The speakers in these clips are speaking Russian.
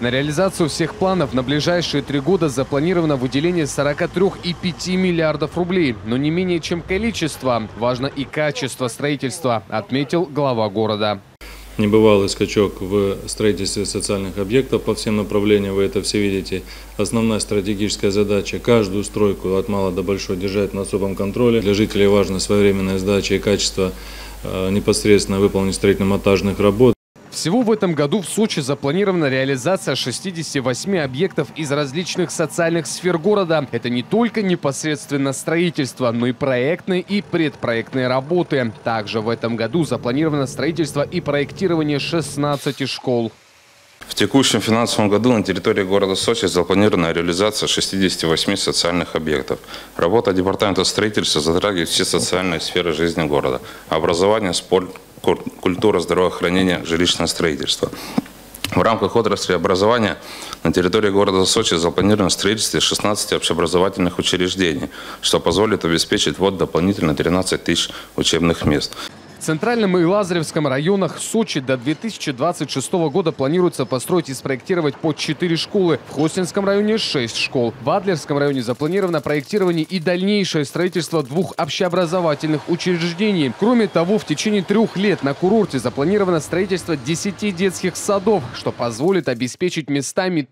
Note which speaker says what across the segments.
Speaker 1: На реализацию всех планов на ближайшие 3 года запланировано выделение 43,5 миллиардов рублей. Но не менее чем количество, важно и качество строительства, отметил глава города.
Speaker 2: Небывалый скачок в строительстве социальных объектов по всем направлениям, вы это все видите. Основная стратегическая задача – каждую стройку от мала до большой держать на особом контроле. Для жителей важна своевременная сдача и качество непосредственно выполненных строительно-монтажных работ.
Speaker 1: Всего в этом году в Сочи запланирована реализация 68 объектов из различных социальных сфер города. Это не только непосредственно строительство, но и проектные и предпроектные работы. Также в этом году запланировано строительство и проектирование 16 школ.
Speaker 3: В текущем финансовом году на территории города Сочи запланирована реализация 68 социальных объектов. Работа департамента строительства затрагивает все социальные сферы жизни города: образование, спорт, культура, здравоохранение, жилищное строительство. В рамках отрасли образования на территории города Сочи запланировано строительство 16 общеобразовательных учреждений, что позволит обеспечить ввод дополнительно 13 тысяч учебных мест.
Speaker 1: В Центральном и Лазаревском районах Сочи до 2026 года планируется построить и спроектировать по 4 школы. В Хостинском районе 6 школ. В Адлерском районе запланировано проектирование и дальнейшее строительство 2 общеобразовательных учреждений. Кроме того, в течение 3 лет на курорте запланировано строительство 10 детских садов, что позволит обеспечить местами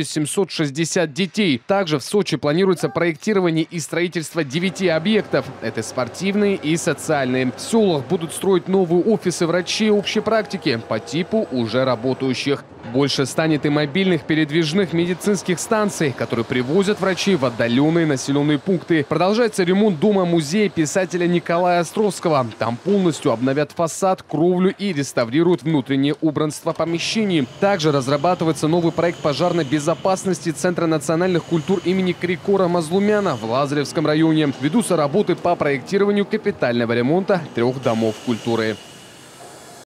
Speaker 1: 1760 детей. Также в Сочи планируется проектирование и строительство 9 объектов. Это спортивные и социальные. В селах будут строить новые офисы врачей общей практики по типу уже работающих. Больше станет и мобильных передвижных медицинских станций, которые привозят врачей в отдаленные населенные пункты. Продолжается ремонт дома-музея писателя Николая Островского. Там полностью обновят фасад, кровлю и реставрируют внутреннее убранство помещений. Также разрабатывается новый проект пожарной безопасности Центра национальных культур имени Крикора Мазлумяна в Лазаревском районе. Ведутся работы по проектированию капитального ремонта 3 домов культуры.